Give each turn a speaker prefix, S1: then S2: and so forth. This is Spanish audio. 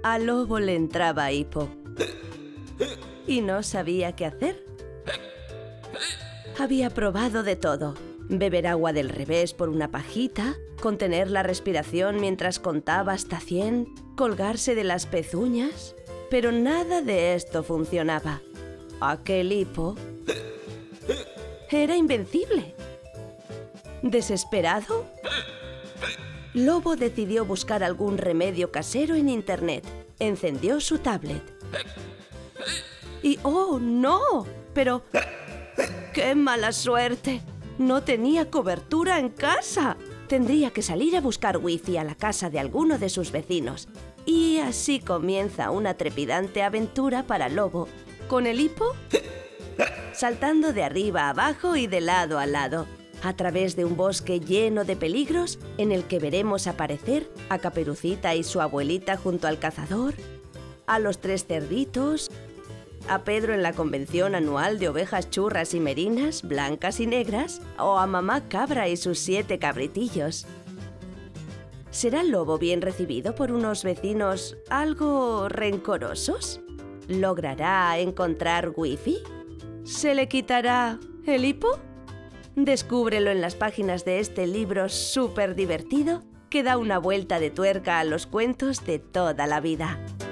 S1: A Lobo le entraba hipo y no sabía qué hacer. Había probado de todo: beber agua del revés por una pajita, contener la respiración mientras contaba hasta 100, colgarse de las pezuñas, pero nada de esto funcionaba. Aquel hipo era invencible. Desesperado, Lobo decidió buscar algún remedio casero en internet. Encendió su tablet. Y ¡oh, no! Pero ¡qué mala suerte! No tenía cobertura en casa. Tendría que salir a buscar wifi a la casa de alguno de sus vecinos. Y así comienza una trepidante aventura para Lobo, con el hipo saltando de arriba a abajo y de lado a lado, a través de un bosque lleno de peligros en el que veremos aparecer a Caperucita y su abuelita junto al cazador, a los 3 cerditos, a Pedro en la convención anual de ovejas churras y merinas, blancas y negras, o a mamá cabra y sus 7 cabritillos. ¿Será Lobo bien recibido por unos vecinos algo rencorosos? ¿Logrará encontrar wifi? ¿Se le quitará el hipo? Descúbrelo en las páginas de este libro súper divertido que da una vuelta de tuerca a los cuentos de toda la vida.